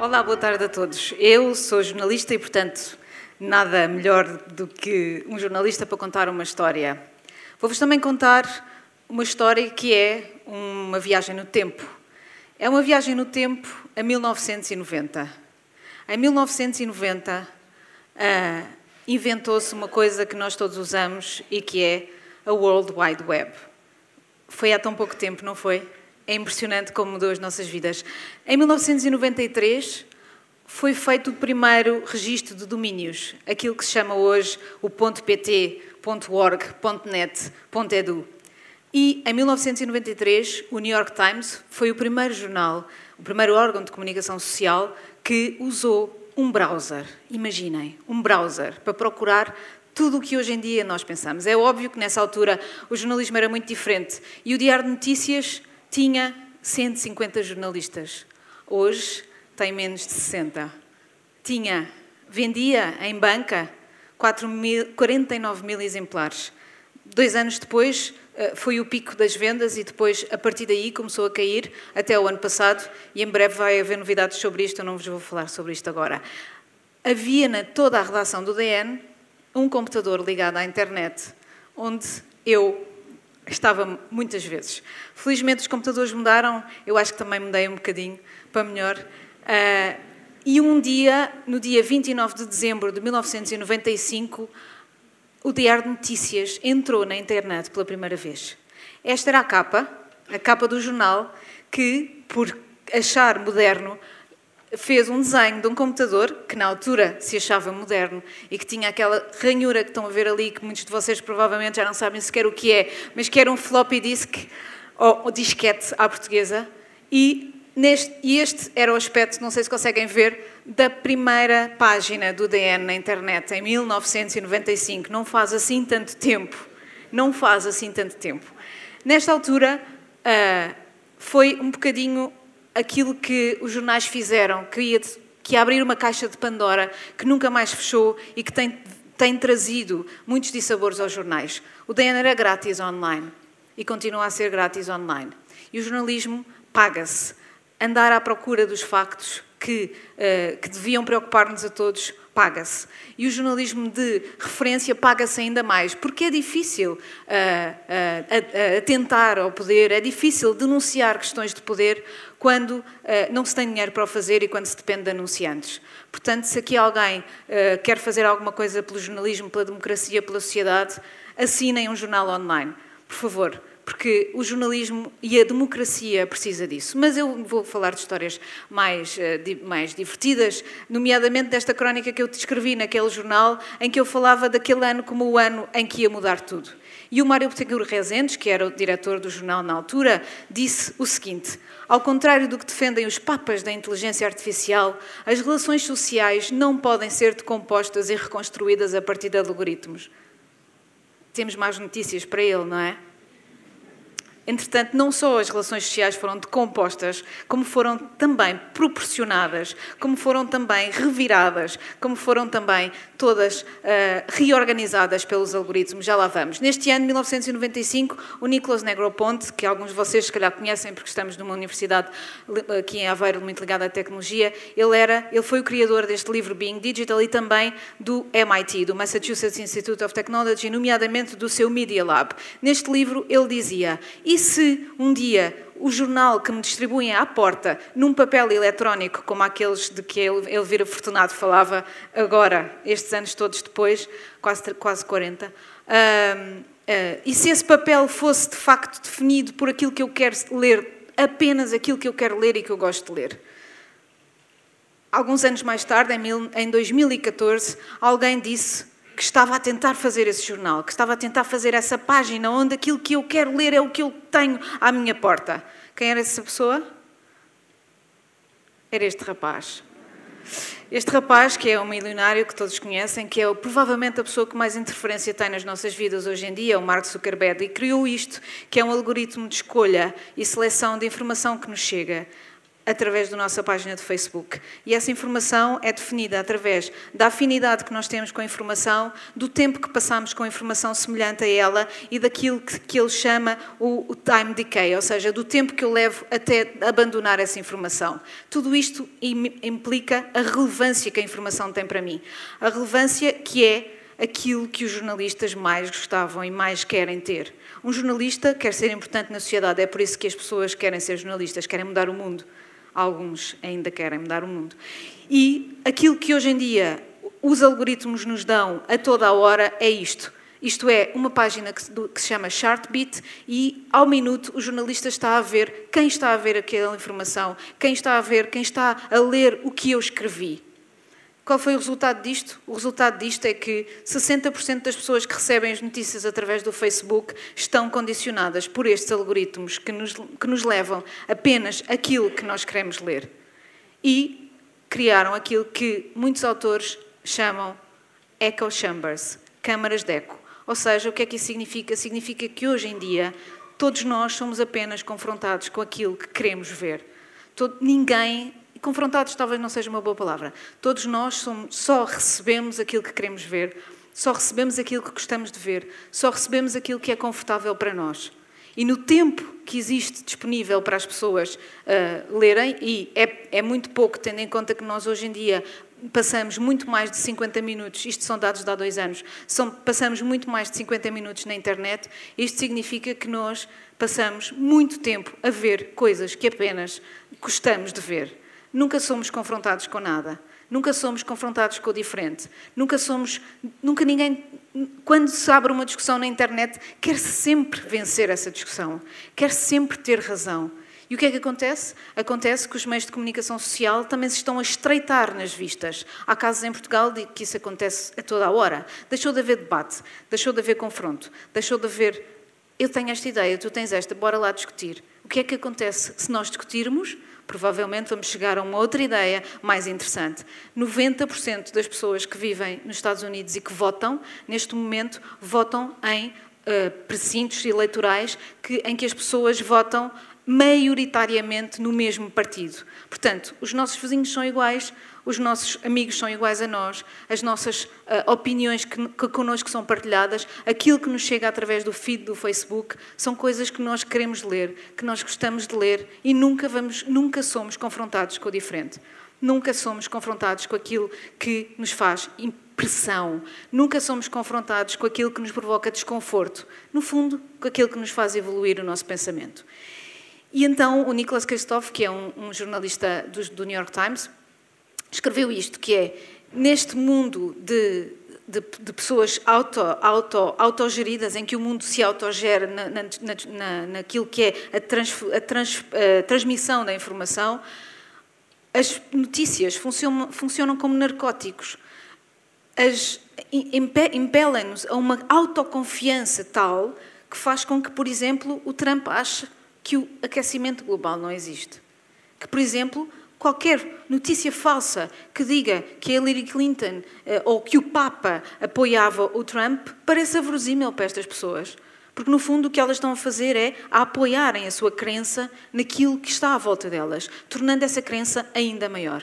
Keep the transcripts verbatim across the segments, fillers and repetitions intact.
Olá, boa tarde a todos. Eu sou jornalista e, portanto, nada melhor do que um jornalista para contar uma história. Vou-vos também contar uma história que é uma viagem no tempo. É uma viagem no tempo a mil novecentos e noventa. Em mil novecentos e noventa, uh, inventou-se uma coisa que nós todos usamos e que é a World Wide Web. Foi há tão pouco tempo, não foi? É impressionante como mudou as nossas vidas. Em mil novecentos e noventa e três foi feito o primeiro registro de domínios, aquilo que se chama hoje o .pt, .org, .net, .edu. E em mil novecentos e noventa e três o New York Times foi o primeiro jornal, o primeiro órgão de comunicação social que usou um browser. Imaginem, um browser para procurar tudo o que hoje em dia nós pensamos. É óbvio que nessa altura o jornalismo era muito diferente e o Diário de Notícias tinha cento e cinquenta jornalistas. Hoje tem menos de sessenta. Tinha, vendia em banca quarenta e nove mil exemplares. Dois anos depois foi o pico das vendas e depois, a partir daí, começou a cair até o ano passado e em breve vai haver novidades sobre isto, eu não vos vou falar sobre isto agora. Havia na toda a redação do D N um computador ligado à internet, onde eu estava muitas vezes. Felizmente os computadores mudaram, eu acho que também mudei um bocadinho para melhor. Uh, e um dia, no dia vinte e nove de dezembro de mil novecentos e noventa e cinco, o Diário de Notícias entrou na internet pela primeira vez. Esta era a capa, a capa do jornal, que, por achar moderno, fez um desenho de um computador, que na altura se achava moderno e que tinha aquela ranhura que estão a ver ali, que muitos de vocês provavelmente já não sabem sequer o que é, mas que era um floppy disk, ou, ou disquete à portuguesa, e, neste, e este era o aspecto, não sei se conseguem ver, da primeira página do D N na internet, em mil novecentos e noventa e cinco. Não faz assim tanto tempo. Não faz assim tanto tempo. Nesta altura, uh, foi um bocadinho aquilo que os jornais fizeram, que ia, que ia abrir uma caixa de Pandora que nunca mais fechou e que tem, tem trazido muitos dissabores aos jornais. O D N era grátis online e continua a ser grátis online. E o jornalismo paga-se. Andar à procura dos factos que, uh, que deviam preocupar-nos a todos, paga-se. E o jornalismo de referência paga-se ainda mais, porque é difícil uh, uh, atentar ao poder, é difícil denunciar questões de poder quando uh, não se tem dinheiro para o fazer e quando se depende de anunciantes. Portanto, se aqui alguém uh, quer fazer alguma coisa pelo jornalismo, pela democracia, pela sociedade, assinem um jornal online, por favor. Porque o jornalismo e a democracia precisa disso. Mas eu vou falar de histórias mais, mais divertidas, nomeadamente desta crónica que eu te escrevi naquele jornal em que eu falava daquele ano como o ano em que ia mudar tudo. E o Mário Betancourt Rezendes, que era o diretor do jornal na altura, disse o seguinte: ao contrário do que defendem os papas da inteligência artificial, as relações sociais não podem ser decompostas e reconstruídas a partir de algoritmos. Temos más notícias para ele, não é? Entretanto, não só as relações sociais foram decompostas, como foram também proporcionadas, como foram também reviradas, como foram também todas uh, reorganizadas pelos algoritmos. Já lá vamos. Neste ano, mil novecentos e noventa e cinco, o Nicolas Negroponte, que alguns de vocês se calhar conhecem porque estamos numa universidade aqui em Aveiro muito ligada à tecnologia, ele, era, ele foi o criador deste livro Being Digital e também do M I T, do Massachusetts Institute of Technology, nomeadamente do seu Media Lab. Neste livro ele dizia: e se um dia o jornal que me distribuem à porta, num papel eletrónico, como aqueles de que Elvira Fortunato falava agora, estes anos todos depois, quase, quase quarenta, uh, uh, e se esse papel fosse de facto definido por aquilo que eu quero ler, apenas aquilo que eu quero ler e que eu gosto de ler? Alguns anos mais tarde, em, mil, em dois mil e catorze, alguém disse que estava a tentar fazer esse jornal, que estava a tentar fazer essa página onde aquilo que eu quero ler é o que eu tenho à minha porta. Quem era essa pessoa? Era este rapaz. Este rapaz, que é um milionário que todos conhecem, que é provavelmente a pessoa que mais interferência tem nas nossas vidas hoje em dia, o Mark Zuckerberg, e criou isto, que é um algoritmo de escolha e seleção de informação que nos chega. através da nossa página de Facebook. E essa informação é definida através da afinidade que nós temos com a informação, do tempo que passamos com a informação semelhante a ela e daquilo que, que ele chama o, o time decay, ou seja, do tempo que eu levo até abandonar essa informação. Tudo isto implica a relevância que a informação tem para mim. A relevância que é aquilo que os jornalistas mais gostavam e mais querem ter. Um jornalista quer ser importante na sociedade, é por isso que as pessoas querem ser jornalistas, querem mudar o mundo. Alguns ainda querem mudar o mundo. E aquilo que hoje em dia os algoritmos nos dão a toda a hora é isto. Isto é, uma página que se, que se chama Chartbeat e, ao minuto, o jornalista está a ver quem está a ver aquela informação, quem está a ver, quem está a ler o que eu escrevi. Qual foi o resultado disto? O resultado disto é que sessenta por cento das pessoas que recebem as notícias através do Facebook estão condicionadas por estes algoritmos que nos, que nos levam apenas aquilo que nós queremos ler. E criaram aquilo que muitos autores chamam echo chambers, câmaras de eco. Ou seja, o que é que isso significa? Significa que hoje em dia todos nós somos apenas confrontados com aquilo que queremos ver. Todo, ninguém... Confrontados talvez não seja uma boa palavra. Todos nós somos, só recebemos aquilo que queremos ver, só recebemos aquilo que gostamos de ver, só recebemos aquilo que é confortável para nós. E no tempo que existe disponível para as pessoas uh, lerem, e é, é muito pouco, tendo em conta que nós hoje em dia passamos muito mais de cinquenta minutos, isto são dados de há dois anos, são, passamos muito mais de cinquenta minutos na internet, isto significa que nós passamos muito tempo a ver coisas que apenas gostamos de ver. Nunca somos confrontados com nada. Nunca somos confrontados com o diferente. Nunca somos... Nunca ninguém... Quando se abre uma discussão na internet, quer-se sempre vencer essa discussão. Quer-se sempre ter razão. E o que é que acontece? Acontece que os meios de comunicação social também se estão a estreitar nas vistas. Há casos em Portugal de que isso acontece a toda a hora. Deixou de haver debate. Deixou de haver confronto. Deixou de haver... Eu tenho esta ideia, tu tens esta, bora lá discutir. O que é que acontece se nós discutirmos? Provavelmente vamos chegar a uma outra ideia mais interessante. noventa por cento das pessoas que vivem nos Estados Unidos e que votam, neste momento, votam em uh, precintos eleitorais que, em que as pessoas votam maioritariamente no mesmo partido. Portanto, os nossos vizinhos são iguais, os nossos amigos são iguais a nós, as nossas uh, opiniões que, que connosco são partilhadas, aquilo que nos chega através do feed do Facebook, são coisas que nós queremos ler, que nós gostamos de ler e nunca, vamos, nunca somos confrontados com o diferente. Nunca somos confrontados com aquilo que nos faz impressão. Nunca somos confrontados com aquilo que nos provoca desconforto. No fundo, com aquilo que nos faz evoluir o nosso pensamento. E então o Nicholas Kristof, que é um, um jornalista do, do New York Times, escreveu isto, que é, neste mundo de, de, de pessoas auto, auto, autogeridas, em que o mundo se autogera na, na, na, naquilo que é a, trans, a, trans, a transmissão da informação, as notícias funcionam, funcionam como narcóticos. As, impelem-nos a uma autoconfiança tal que faz com que, por exemplo, o Trump ache que o aquecimento global não existe. Que, por exemplo, qualquer notícia falsa que diga que a Hillary Clinton eh, ou que o Papa apoiava o Trump pareça verosímil para estas pessoas. Porque, no fundo, o que elas estão a fazer é a apoiarem a sua crença naquilo que está à volta delas, tornando essa crença ainda maior.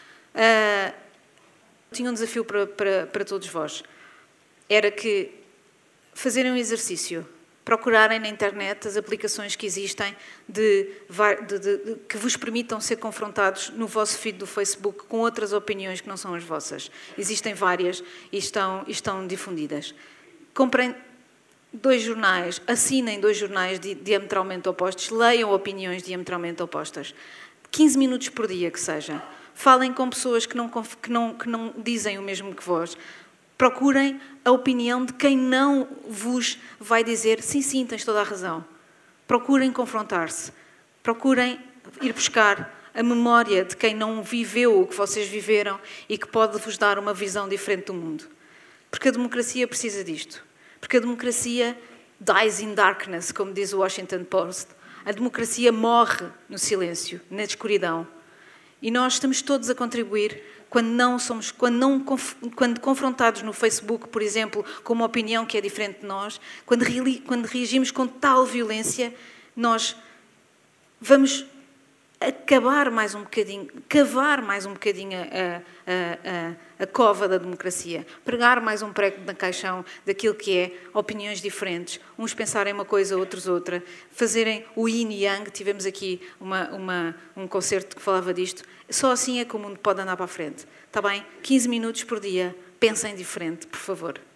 Uh, tinha um desafio para, para, para todos vós. Era que fazerem um exercício, procurarem na internet as aplicações que existem de, de, de, de, que vos permitam ser confrontados no vosso feed do Facebook com outras opiniões que não são as vossas. Existem várias e estão, estão difundidas. Comprem dois jornais, assinem dois jornais diametralmente opostos, leiam opiniões diametralmente opostas. quinze minutos por dia, que seja. Falem com pessoas que não, que não, que não dizem o mesmo que vós. Procurem a opinião de quem não vos vai dizer sim, sim, tens toda a razão. Procurem confrontar-se. Procurem ir buscar a memória de quem não viveu o que vocês viveram e que pode vos dar uma visão diferente do mundo. Porque a democracia precisa disto. Porque a democracia dies in darkness, como diz o Washington Post. A democracia morre no silêncio, na escuridão. E nós estamos todos a contribuir quando não somos, quando não quando confrontados no Facebook, por exemplo, com uma opinião que é diferente de nós, quando, quando reagimos com tal violência, nós vamos acabar mais um bocadinho, cavar mais um bocadinho a, a, a, a cova da democracia, pregar mais um prego na caixão daquilo que é opiniões diferentes, uns pensarem uma coisa, outros outra, fazerem o yin e yang. Tivemos aqui uma, uma, um concerto que falava disto. Só assim é que o mundo pode andar para a frente. Está bem? quinze minutos por dia, pensem diferente, por favor.